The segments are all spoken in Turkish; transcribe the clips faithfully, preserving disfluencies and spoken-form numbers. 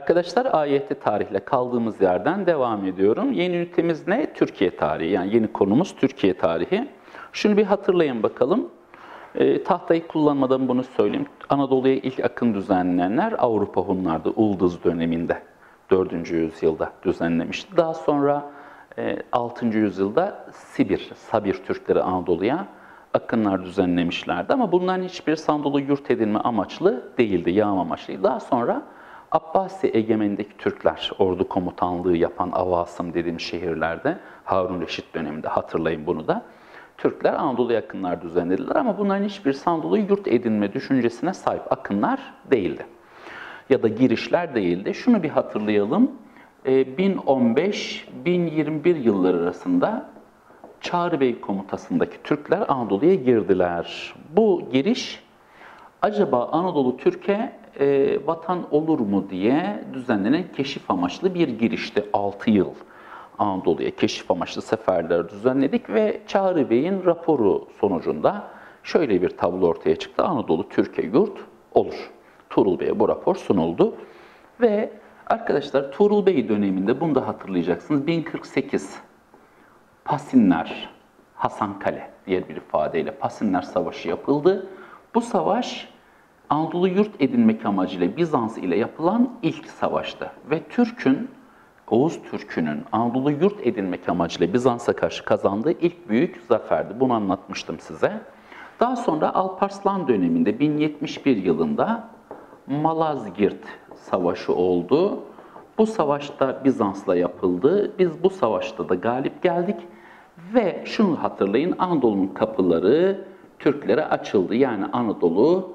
Arkadaşlar A Y T tarihle kaldığımız yerden devam ediyorum. Yeni ünitemiz ne? Türkiye tarihi. Yani yeni konumuz Türkiye tarihi. Şunu bir hatırlayın bakalım. E, tahtayı kullanmadan bunu söyleyeyim. Anadolu'ya ilk akın düzenleyenler Avrupa Hunlardı. Ulduz döneminde dördüncü yüzyılda düzenlemişti. Daha sonra e, altıncı yüzyılda Sibir, Sabir Türkleri Anadolu'ya akınlar düzenlemişlerdi. Ama bunların hiçbir Anadolu yurt edinme amaçlı değildi, yağma amaçlıydı. Daha sonra Abbasi egemendeki Türkler, ordu komutanlığı yapan Avasım dediğim şehirlerde, Harun Reşit döneminde hatırlayın bunu da, Türkler Anadolu'ya akınlar düzenlediler ama bunların hiçbir Anadolu'yu yurt edinme düşüncesine sahip akınlar değildi. Ya da girişler değildi. Şunu bir hatırlayalım, bin on beş bin yirmi bir yılları arasında Çağrı Bey komutasındaki Türkler Anadolu'ya girdiler. Bu giriş acaba Anadolu Türkiye e, vatan olur mu diye düzenlenen keşif amaçlı bir girişti. altı yıl Anadolu'ya keşif amaçlı seferler düzenledik ve Çağrı Bey'in raporu sonucunda şöyle bir tablo ortaya çıktı. Anadolu Türkiye yurt olur. Tuğrul Bey'e bu rapor sunuldu ve arkadaşlar Tuğrul Bey döneminde bunu da hatırlayacaksınız. bin kırk sekiz Pasinler, Hasankale diğer bir ifadeyle Pasinler Savaşı yapıldı. Bu savaş Anadolu yurt edinmek amacıyla Bizans ile yapılan ilk savaştı. Ve Türk'ün, Oğuz Türk'ünün Anadolu yurt edinmek amacıyla Bizans'a karşı kazandığı ilk büyük zaferdi. Bunu anlatmıştım size. Daha sonra Alparslan döneminde bin yetmiş bir yılında Malazgirt Savaşı oldu. Bu savaşta Bizans'la yapıldı. Biz bu savaşta da galip geldik. Ve şunu hatırlayın, Anadolu'nun kapıları Türklere açıldı. Yani Anadolu,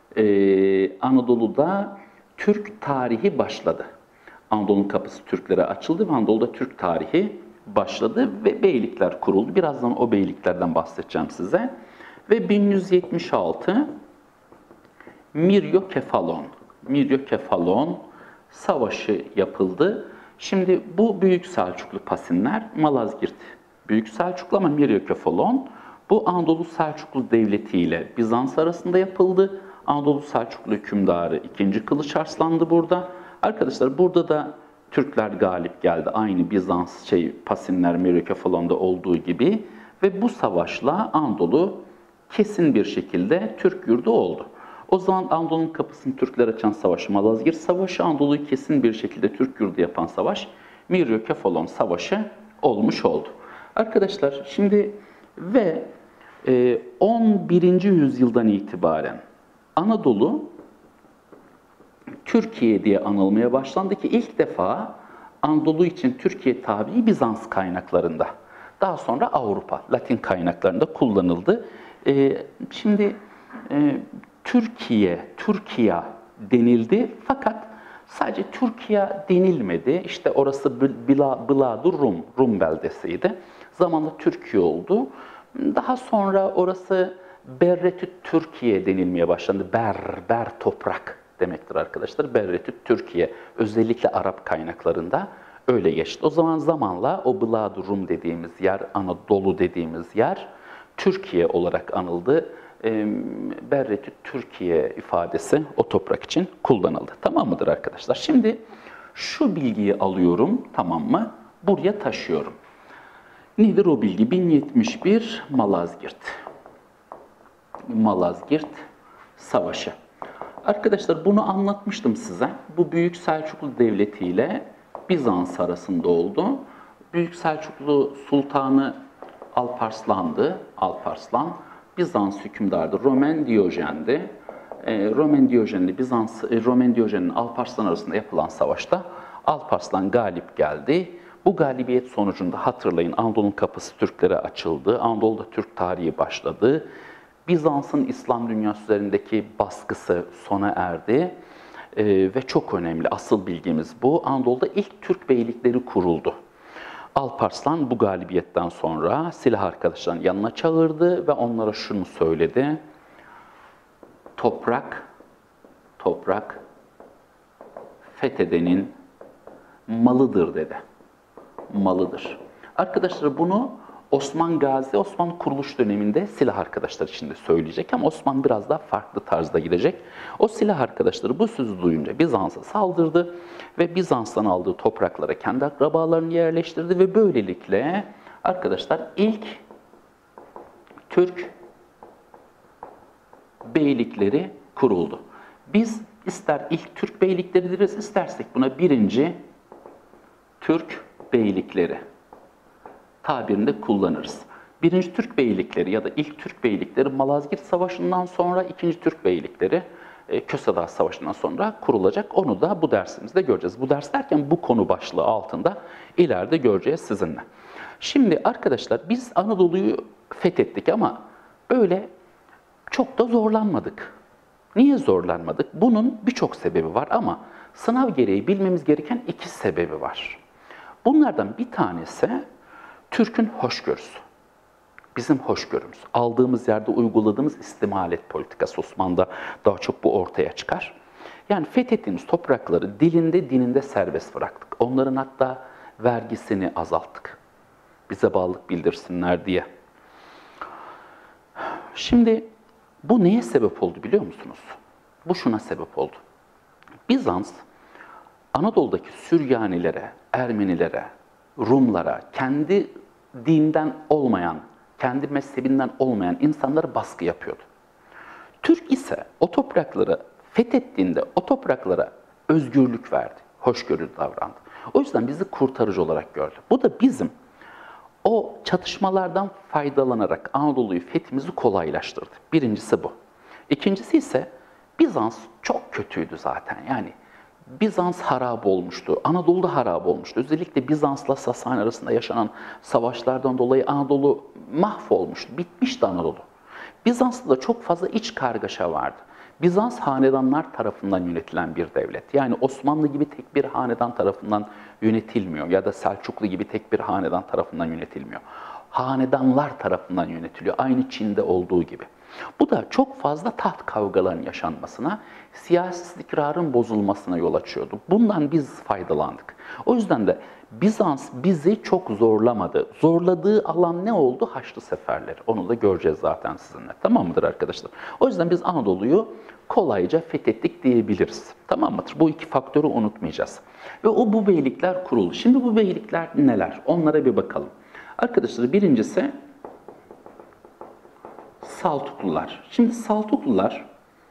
e, Anadolu'da Türk tarihi başladı. Anadolu'nun kapısı Türklere açıldı ve Anadolu'da Türk tarihi başladı ve beylikler kuruldu. Birazdan o beyliklerden bahsedeceğim size. Ve bin yüz yetmiş altı Miryokefalon, Miryokefalon Savaşı yapıldı. Şimdi bu Büyük Selçuklu Pasinler, Malazgirt Büyük Selçuklu ama Miryokefalon bu Anadolu Selçuklu Devleti ile Bizans arasında yapıldı. Anadolu Selçuklu hükümdarı ikinci. Kılıç Arslan'dı burada. Arkadaşlar burada da Türkler galip geldi. Aynı Bizans şey Pasinler Miryokefalon'da olduğu gibi ve bu savaşla Anadolu kesin bir şekilde Türk yurdu oldu. O zaman Anadolu'nun kapısını Türkler açan savaş Malazgirt Savaşı, Anadolu'yu kesin bir şekilde Türk yurdu yapan savaş Miryokefalon Savaşı olmuş oldu. Arkadaşlar şimdi ve on birinci yüzyıldan itibaren Anadolu Türkiye diye anılmaya başlandı ki ilk defa Anadolu için Türkiye tabiri Bizans kaynaklarında. Daha sonra Avrupa, Latin kaynaklarında kullanıldı. Şimdi Türkiye, Türkiye denildi fakat sadece Türkiye denilmedi. İşte orası Biladur Rum, Rum beldesiydi. Zamanla Türkiye oldu. Daha sonra orası Berretü Türkiye denilmeye başlandı. Ber, ber toprak demektir arkadaşlar. Berretü Türkiye. Özellikle Arap kaynaklarında öyle geçti. O zaman zamanla o Biladur Rum dediğimiz yer, Anadolu dediğimiz yer Türkiye olarak anıldı. Berretü Türkiye ifadesi o toprak için kullanıldı. Tamam mıdır arkadaşlar? Şimdi şu bilgiyi alıyorum, tamam mı? Buraya taşıyorum. Nedir o bilgi? bin yetmiş bir Malazgirt. Malazgirt Savaşı. Arkadaşlar bunu anlatmıştım size. Bu Büyük Selçuklu Devleti ile Bizans arasında oldu. Büyük Selçuklu Sultanı Alparslan'dı. Alparslan. Bizans hükümdardı. Roman Diyojen'di. E, Roman Diyojen'le Bizans, e, Roman Diyojen'in Alparslan arasında yapılan savaşta Alparslan galip geldi. Bu galibiyet sonucunda hatırlayın Anadolu'nun kapısı Türklere açıldı. Anadolu'da Türk tarihi başladı. Bizans'ın İslam dünyası üzerindeki baskısı sona erdi. E, ve çok önemli asıl bilgimiz bu. Anadolu'da ilk Türk beylikleri kuruldu. Alparslan bu galibiyetten sonra silah arkadaşlarının yanına çağırdı ve onlara şunu söyledi. Toprak, toprak fethedenin malıdır dedi. Malıdır. Arkadaşlar bunu Osman Gazi, Osmanlı kuruluş döneminde silah arkadaşlar içinde söyleyecek ama Osman biraz daha farklı tarzda gidecek. O silah arkadaşları bu sözü duyunca Bizans'a saldırdı ve Bizans'tan aldığı topraklara kendi akrabalarını yerleştirdi ve böylelikle arkadaşlar ilk Türk beylikleri kuruldu. Biz ister ilk Türk beylikleri deriz, istersek buna birinci Türk beylikleri tabirinde kullanırız. Birinci Türk beylikleri ya da ilk Türk beylikleri Malazgirt Savaşı'ndan sonra, ikinci Türk beylikleri Köse Dağı Savaşı'ndan sonra kurulacak. Onu da bu dersimizde göreceğiz. Bu ders derken bu konu başlığı altında ileride göreceğiz sizinle. Şimdi arkadaşlar biz Anadolu'yu fethettik ama öyle çok da zorlanmadık. Niye zorlanmadık? Bunun birçok sebebi var ama sınav gereği bilmemiz gereken iki sebebi var. Bunlardan bir tanesi Türk'ün hoşgörüsü. Bizim hoşgörümüz. Aldığımız yerde uyguladığımız istimalet politikası Osmanlı'da daha çok bu ortaya çıkar. Yani fethettiğimiz toprakları dilinde dininde serbest bıraktık. Onların hatta vergisini azalttık. Bize bağlılık bildirsinler diye. Şimdi bu neye sebep oldu biliyor musunuz? Bu şuna sebep oldu. Bizans, Anadolu'daki Süryanilere, Ermenilere, Rumlara, kendi dinden olmayan, kendi mezhebinden olmayan insanlara baskı yapıyordu. Türk ise o toprakları fethettiğinde o topraklara özgürlük verdi, hoşgörülü davrandı. O yüzden bizi kurtarıcı olarak gördü. Bu da bizim o çatışmalardan faydalanarak Anadolu'yu fethimizi kolaylaştırdı. Birincisi bu. İkincisi ise Bizans çok kötüydü zaten. Yani Bizans harap olmuştu. Anadolu'da harap olmuştu. Özellikle Bizans'la Sasani arasında yaşanan savaşlardan dolayı Anadolu mahvolmuştu. Bitmişti Anadolu. Bizans'ta da çok fazla iç kargaşa vardı. Bizans hanedanlar tarafından yönetilen bir devlet. Yani Osmanlı gibi tek bir hanedan tarafından yönetilmiyor ya da Selçuklu gibi tek bir hanedan tarafından yönetilmiyor. Hanedanlar tarafından yönetiliyor. Aynı Çin'de olduğu gibi. Bu da çok fazla taht kavgalarının yaşanmasına, siyasi istikrarın bozulmasına yol açıyordu. Bundan biz faydalandık. O yüzden de Bizans bizi çok zorlamadı. Zorladığı alan ne oldu? Haçlı seferleri. Onu da göreceğiz zaten sizinle. Tamam mıdır arkadaşlar? O yüzden biz Anadolu'yu kolayca fethettik diyebiliriz. Tamam mıdır? Bu iki faktörü unutmayacağız. Ve o bu beylikler kuruldu. Şimdi bu beylikler neler? Onlara bir bakalım. Arkadaşlar birincisi Saltuklular. Şimdi Saltuklular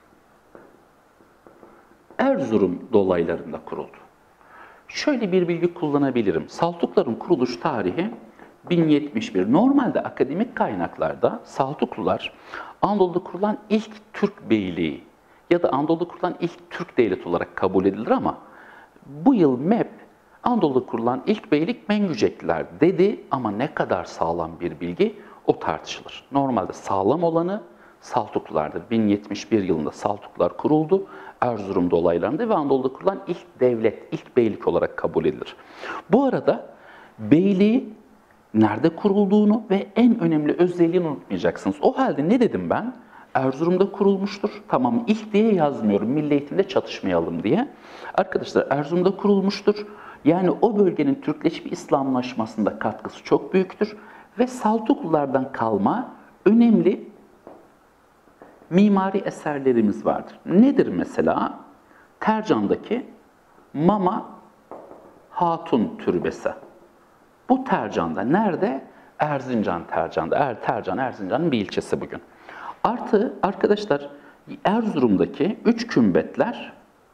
Erzurum dolaylarında kuruldu. Şöyle bir bilgi kullanabilirim. Saltukların kuruluş tarihi bin yetmiş bir. Normalde akademik kaynaklarda Saltuklular Anadolu'da kurulan ilk Türk beyliği ya da Anadolu'da kurulan ilk Türk devleti olarak kabul edilir ama bu yıl M E P Anadolu'da kurulan ilk beylik Mengücekliler dedi ama ne kadar sağlam bir bilgi o tartışılır. Normalde sağlam olanı Saltuklulardır. bin yetmiş bir yılında Saltuklular kuruldu. Erzurum dolaylarında ve Anadolu'da kurulan ilk devlet, ilk beylik olarak kabul edilir. Bu arada beyliği nerede kurulduğunu ve en önemli özelliğini unutmayacaksınız. O halde ne dedim ben? Erzurum'da kurulmuştur. Tamam ilk diye yazmıyorum. Milli eğitimde çatışmayalım diye. Arkadaşlar Erzurum'da kurulmuştur. Yani o bölgenin Türkleşme İslamlaşmasında katkısı çok büyüktür. Ve Saltuklulardan kalma önemli mimari eserlerimiz vardır. Nedir mesela? Tercan'daki Mama Hatun Türbesi. Bu Tercan'da. Nerede? Erzincan Tercan'da. Er, Tercan, Erzincan'ın bir ilçesi bugün. Artı arkadaşlar Erzurum'daki üç kümbetler,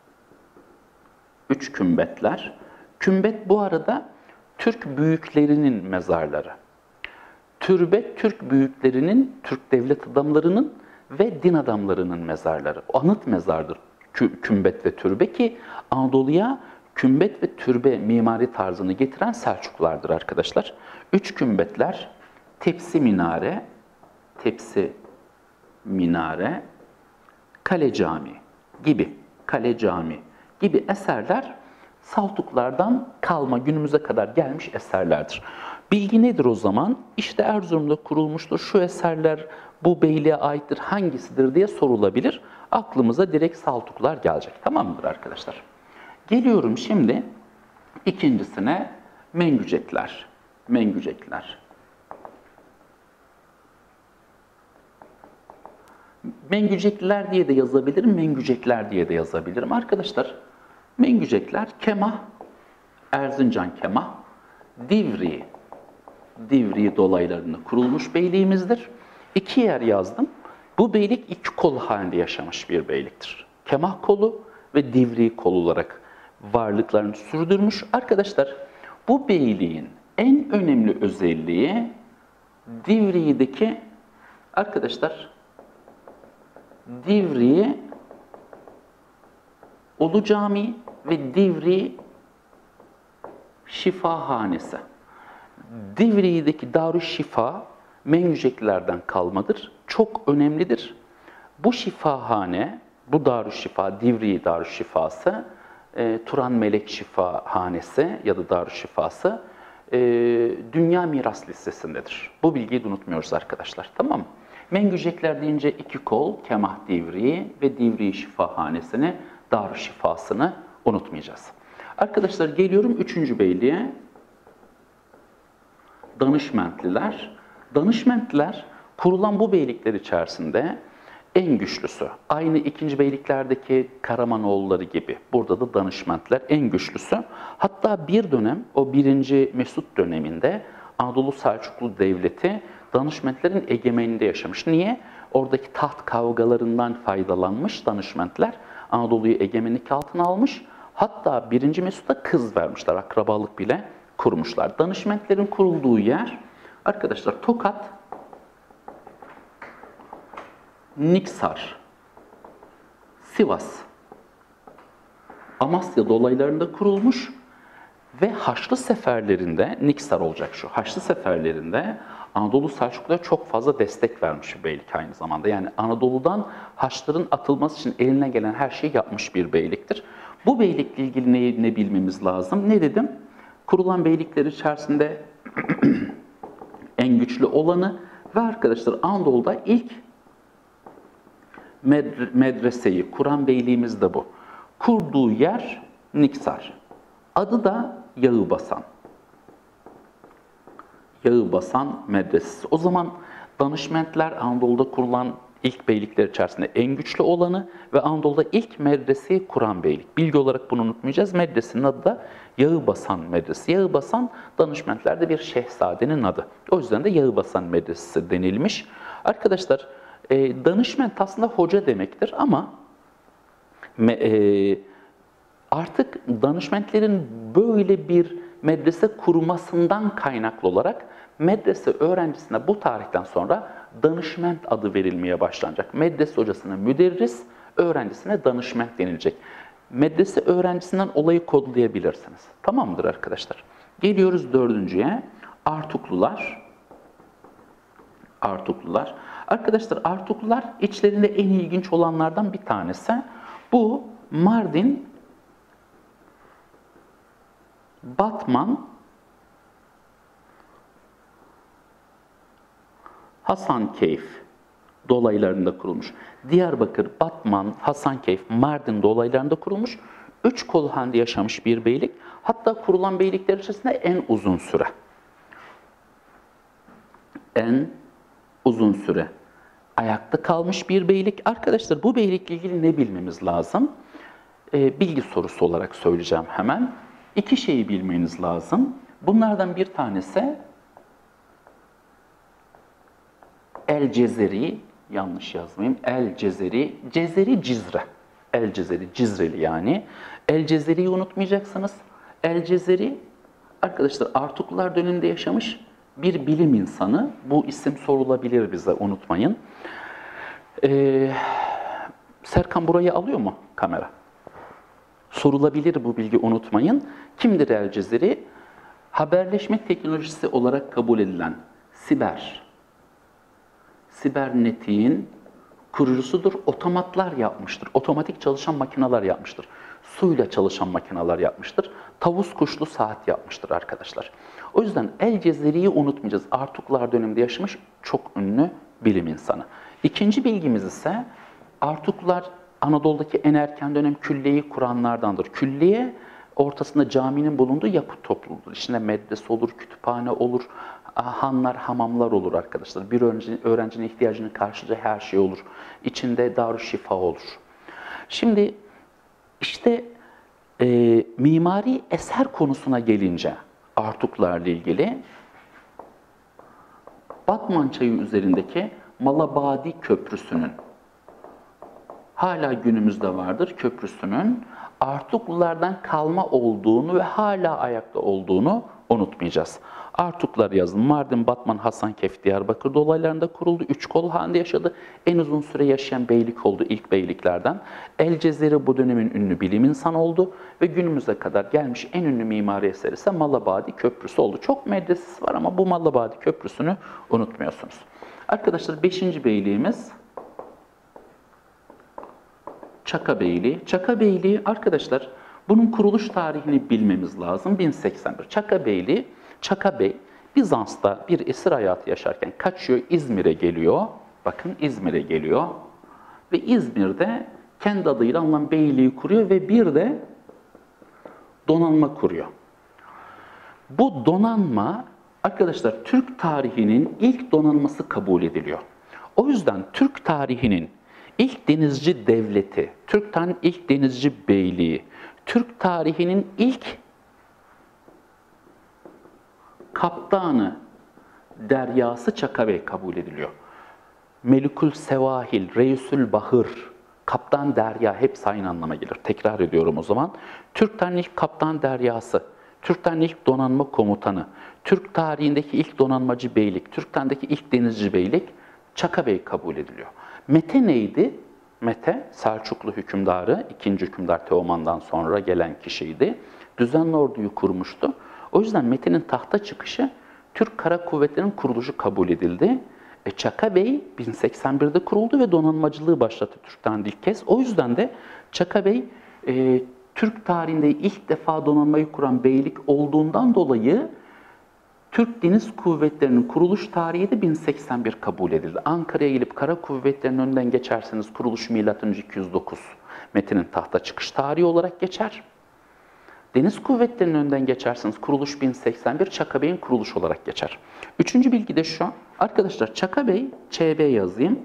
üç kümbetler, kümbet bu arada Türk büyüklerinin mezarları. Türbe Türk büyüklerinin, Türk devlet adamlarının ve din adamlarının mezarları. Anıt mezardır kümbet ve türbe ki Anadolu'ya kümbet ve türbe mimari tarzını getiren Selçuklulardır arkadaşlar. Üç kümbetler, tepsi minare, tepsi minare, kale cami gibi, kale cami gibi eserler Saltuklardan kalma günümüze kadar gelmiş eserlerdir. Bilgi nedir o zaman? İşte Erzurum'da kurulmuştur. Şu eserler bu beyliğe aittir, hangisidir diye sorulabilir. Aklımıza direkt Saltuklar gelecek. Tamam mıdır arkadaşlar? Geliyorum şimdi ikincisine Mengücekler. Mengücekler. Mengücekliler diye de yazabilirim, Mengücekler diye de yazabilirim. Arkadaşlar, Mengücekler Kemah, Erzincan Kemah, Divriği, Divriği dolaylarında kurulmuş beyliğimizdir. İki yer yazdım. Bu beylik iki kol halinde yaşamış bir beyliktir. Kemah kolu ve Divriği kolu olarak varlıklarını sürdürmüş. Arkadaşlar, bu beyliğin en önemli özelliği Divriği'deki arkadaşlar Divriği Ulu Camii ve Divriği Şifahanesi. Divriği'deki Darüşşifa Mengüceklilerden kalmadır. Çok önemlidir. Bu şifahane, bu Darüşşifa, Divriği Darüşşifası, e, Turan Melek Şifahanesi ya da Darüşşifası e, Dünya Miras Listesindedir. Bu bilgiyi de unutmuyoruz arkadaşlar, tamam mı? Mengücekler deyince iki kol, Kemah Divriği ve Divriği Şifahanesini, Darüşşifasını unutmayacağız. Arkadaşlar geliyorum üçüncü beyliğe. Danışmentliler. Danışmentliler kurulan bu beylikler içerisinde en güçlüsü. Aynı ikinci beyliklerdeki Karamanoğulları gibi. Burada da danışmentler en güçlüsü. Hatta bir dönem o birinci Mesut döneminde Anadolu Selçuklu Devleti danışmentlerin egemenliğinde yaşamış. Niye? Oradaki taht kavgalarından faydalanmış danışmentler Anadolu'yu egemenlik altına almış. Hatta birinci Mesut'a kız vermişler, akrabalık bile kurmuşlar. Danışmentlerin kurulduğu yer, arkadaşlar Tokat, Niksar, Sivas, Amasya dolaylarında kurulmuş ve Haçlı seferlerinde, Niksar olacak şu, Haçlı seferlerinde Anadolu Selçuklu'ya çok fazla destek vermiş bir beylik aynı zamanda. Yani Anadolu'dan Haçlıların atılması için eline gelen her şeyi yapmış bir beyliktir. Bu beylikle ilgili ne, ne bilmemiz lazım? Ne dedim? Kurulan beylikler içerisinde en güçlü olanı ve arkadaşlar Anadolu'da ilk medreseyi kuran beyliğimiz de bu. Kurduğu yer Niksar. Adı da Yağıbasan. Yağıbasan Medresesi. O zaman danışmentler Anadolu'da kurulan ilk beylikler içerisinde en güçlü olanı ve Anadolu'da ilk medreseyi kuran beylik. Bilgi olarak bunu unutmayacağız. Medresenin adı da Yağıbasan Medresesi. Yağıbasan danışmentlerde bir şehzadenin adı. O yüzden de Yağıbasan Medresesi denilmiş. Arkadaşlar e, danışment aslında hoca demektir ama e, artık danışmentlerin böyle bir medrese kurmasından kaynaklı olarak medrese öğrencisine bu tarihten sonra danışment adı verilmeye başlanacak. Medrese hocasına müderris, öğrencisine danışment denilecek. Medrese öğrencisinden olayı kodlayabilirsiniz. Tamamdır arkadaşlar. Geliyoruz dördüncüye. Artuklular. Artuklular. Arkadaşlar Artuklular içlerinde en ilginç olanlardan bir tanesi. Bu Mardin, Batman, Hasankeyf dolaylarında kurulmuş. Diyarbakır, Batman, Hasankeyf, Mardin dolaylarında kurulmuş. Üç kol halinde yaşamış bir beylik. Hatta kurulan beylikler içerisinde en uzun süre. En uzun süre ayakta kalmış bir beylik. Arkadaşlar bu beylikle ilgili ne bilmemiz lazım? Ee, bilgi sorusu olarak söyleyeceğim hemen. İki şeyi bilmeniz lazım. Bunlardan bir tanesi El Cezeri, yanlış yazmayayım, El Cezeri, Cezeri Cizre. El Cezeri, Cizreli yani. El Cezeri'yi unutmayacaksınız. El Cezeri, arkadaşlar Artuklular döneminde yaşamış bir bilim insanı. Bu isim sorulabilir bize, unutmayın. Ee, Serkan burayı alıyor mu kamera? Sorulabilir bu bilgi, unutmayın. Kimdir El Cezeri? Haberleşme teknolojisi olarak kabul edilen siber, sibernetiğin kurucusudur. Otomatlar yapmıştır. Otomatik çalışan makineler yapmıştır. Suyla çalışan makineler yapmıştır. Tavus kuşlu saat yapmıştır arkadaşlar. O yüzden El Cezeri'yi unutmayacağız. Artuklar döneminde yaşamış çok ünlü bilim insanı. İkinci bilgimiz ise Artuklar Anadolu'daki en erken dönem külliyeyi kuranlardandır. Külliye ortasında caminin bulunduğu yapı topluluğudur. İçinde medrese olur, kütüphane olur, hanlar, hamamlar olur arkadaşlar. Bir öğrenci, öğrencinin ihtiyacını karşılayacağı her şey olur. İçinde Darüşşifa olur. Şimdi işte e, mimari eser konusuna gelince Artuklarla ilgili Batman Çayı üzerindeki Malabadi Köprüsü'nün hala günümüzde vardır köprüsünün Artuklulardan kalma olduğunu ve hala ayakta olduğunu unutmayacağız. Artuklar yazın Mardin, Batman, Hasankeyf, Diyarbakır olaylarında kuruldu. Üç kol halinde yaşadı. En uzun süre yaşayan beylik oldu ilk beyliklerden. El Cezeri bu dönemin ünlü bilim insanı oldu ve günümüze kadar gelmiş en ünlü mimari eseri ise Malabadi Köprüsü oldu. Çok medresesi var ama bu Malabadi Köprüsü'nü unutmuyorsunuz. Arkadaşlar beşinci beyliğimiz Çaka Beyliği. Çaka Beyliği arkadaşlar bunun kuruluş tarihini bilmemiz lazım. bin seksen bir. Çaka Beyliği, Çaka Bey Bizans'ta bir esir hayatı yaşarken kaçıyor, İzmir'e geliyor. Bakın İzmir'e geliyor. Ve İzmir'de kendi adıyla anılan beyliği kuruyor ve bir de donanma kuruyor. Bu donanma arkadaşlar Türk tarihinin ilk donanması kabul ediliyor. O yüzden Türk tarihinin İlk denizci devleti, Türk tarihinin ilk denizci beyliği, Türk tarihinin ilk kaptanı deryası Çaka Bey kabul ediliyor. Melikül Sevahil, Reisül Bahır, kaptan derya hepsi aynı anlama gelir. Tekrar ediyorum o zaman. Türk tarihinin ilk kaptan deryası, Türk tarihinin ilk donanma komutanı, Türk tarihindeki ilk donanmacı beylik, Türk tarihindeki ilk denizci beylik Çaka Bey kabul ediliyor. Mete neydi? Mete, Selçuklu hükümdarı, ikinci hükümdar Teoman'dan sonra gelen kişiydi. Düzenli orduyu kurmuştu. O yüzden Mete'nin tahta çıkışı Türk Kara Kuvvetleri'nin kuruluşu kabul edildi. E, Çaka Bey bin seksen birde kuruldu ve donanmacılığı başlattı Türk'ten ilk kez. O yüzden de Çaka Bey e, Türk tarihinde ilk defa donanmayı kuran beylik olduğundan dolayı Türk Deniz Kuvvetleri'nin kuruluş tarihi de bin seksen bir kabul edildi. Ankara'ya gelip Kara Kuvvetleri'nin önünden geçerseniz kuruluş milattan önce iki yüz dokuz Metin'in tahta çıkış tarihi olarak geçer. Deniz Kuvvetleri'nin önünden geçerseniz kuruluş bin seksen bir Çaka Bey'in kuruluş olarak geçer. Üçüncü bilgi de şu. Arkadaşlar Çaka Bey, Ç B yazayım,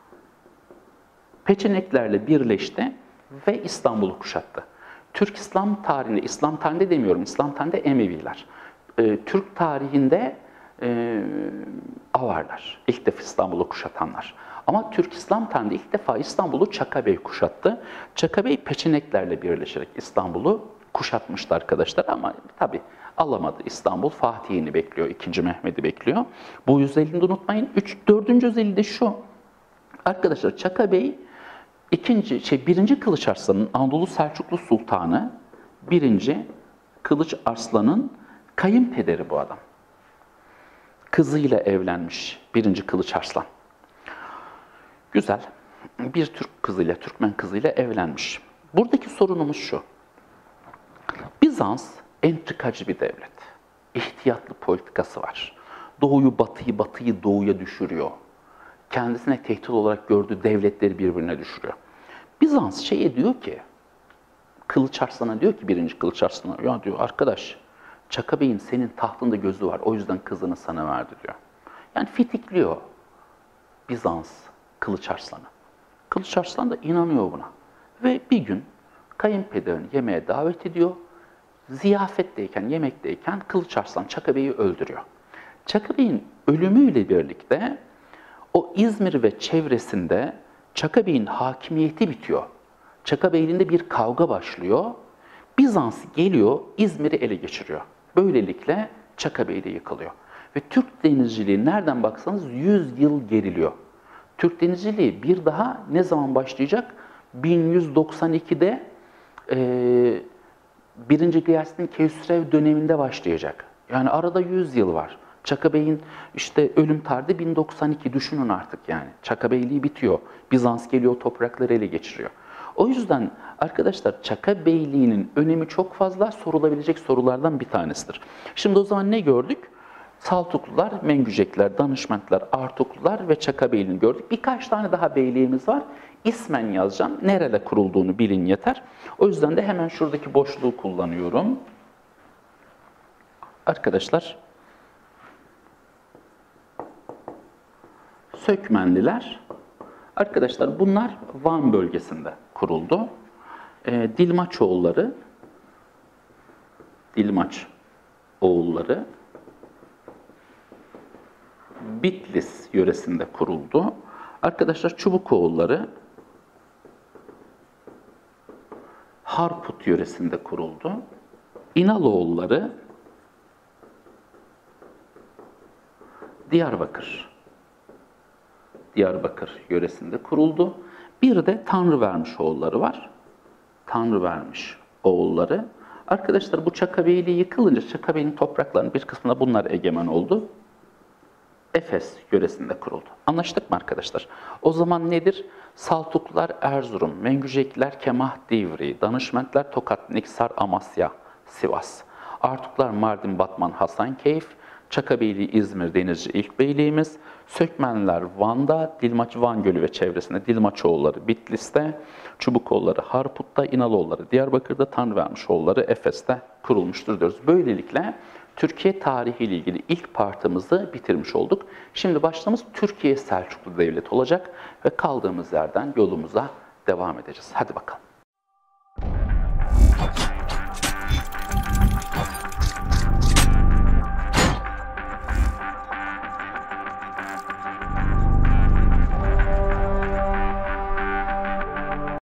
Peçeneklerle birleşti ve İstanbul'u kuşattı. Türk İslam tarihinde, İslam tarihinde demiyorum, İslam tarihinde Emeviler. Türk tarihinde e, Avarlar, ilk defa İstanbul'u kuşatanlar. Ama Türk İslam tarihinde ilk defa İstanbul'u Çaka Bey kuşattı. Çaka Bey Peçeneklerle birleşerek İstanbul'u kuşatmıştı arkadaşlar ama tabii alamadı. İstanbul Fatih'ini bekliyor, ikinci Mehmet'i bekliyor. Bu özelliğini de unutmayın. Üç, dördüncü özelliği de şu. Arkadaşlar Çaka Bey ikinci, şey, birinci Kılıç Arslan'ın Anadolu Selçuklu Sultanı, birinci Kılıç Arslan'ın kayınpederi bu adam. Kızıyla evlenmiş birinci Kılıç Arslan. Güzel. Bir Türk kızıyla, Türkmen kızıyla evlenmiş. Buradaki sorunumuz şu. Bizans entrikacı bir devlet. İhtiyatlı politikası var. Doğuyu batıyı, batıyı doğuya düşürüyor. Kendisine tehdit olarak gördüğü devletleri birbirine düşürüyor. Bizans şeye diyor ki, Kılıç Arslan'a diyor ki birinci Kılıç Arslan'a, ya diyor arkadaş, Çaka Bey'in senin tahtında gözü var, o yüzden kızını sana verdi diyor. Yani fitikliyor Bizans Kılıç Arslan'ı. Kılıç Arslan da inanıyor buna. Ve bir gün kayınpederini yemeğe davet ediyor. Ziyafetteyken, yemekteyken Kılıç Arslan Çaka Bey'i öldürüyor. Çaka Bey'in ölümüyle birlikte o İzmir ve çevresinde Çaka Bey'in hakimiyeti bitiyor. Çaka Beyliğinde bir kavga başlıyor. Bizans geliyor, İzmir'i ele geçiriyor. Böylelikle Çaka Beyliği yıkılıyor. Ve Türk denizciliği nereden baksanız yüz yıl geriliyor. Türk denizciliği bir daha ne zaman başlayacak? bin yüz doksan ikide e, birinci Gıyasettin Keyhüsrev döneminde başlayacak. Yani arada yüz yıl var. Çaka Bey'in işte ölüm tarihi bin doksan iki, düşünün artık yani. Çaka Beyliği bitiyor. Bizans geliyor, toprakları ele geçiriyor. O yüzden arkadaşlar Çaka Beyliği'nin önemi çok fazla, sorulabilecek sorulardan bir tanesidir. Şimdi o zaman ne gördük? Saltuklular, Mengücekler, Danışmentler, Artuklular ve Çaka Beyliği'ni gördük. Birkaç tane daha beyliğimiz var. İsmen yazacağım. Nerede kurulduğunu bilin yeter. O yüzden de hemen şuradaki boşluğu kullanıyorum. Arkadaşlar, Sökmenliler. Arkadaşlar bunlar Van bölgesinde kuruldu. E, Dilmaçoğulları, Dilmaç oğulları Bitlis yöresinde kuruldu. Arkadaşlar Çubukoğulları Harput yöresinde kuruldu. İnaloğulları Diyarbakır, Diyarbakır yöresinde kuruldu. Bir de Tanrıvermiş oğulları var. Tanrıvermiş oğulları. Arkadaşlar bu Çakabeyliği yıkılınca Çakabeyli'nin topraklarının bir kısmına bunlar egemen oldu. Efes yöresinde kuruldu. Anlaştık mı arkadaşlar? O zaman nedir? Saltuklular Erzurum, Mengücekliler Kemah Divri, Danışmentler Tokat, Niksar, Amasya, Sivas. Artuklar Mardin, Batman, Hasankeyf, Çakabeyli, İzmir, Denizci ilk beyliğimiz, Sökmenliler Van'da, Dilmaç Van Gölü ve çevresinde, Dilmaçoğulları Bitlis'te, Çubukoğulları Harput'ta, İnaloğulları Diyarbakır'da, Tanrıvermişoğulları Efes'te kurulmuştur diyoruz. Böylelikle Türkiye tarihi ile ilgili ilk partımızı bitirmiş olduk. Şimdi başlığımız Türkiye Selçuklu Devleti olacak ve kaldığımız yerden yolumuza devam edeceğiz. Hadi bakalım.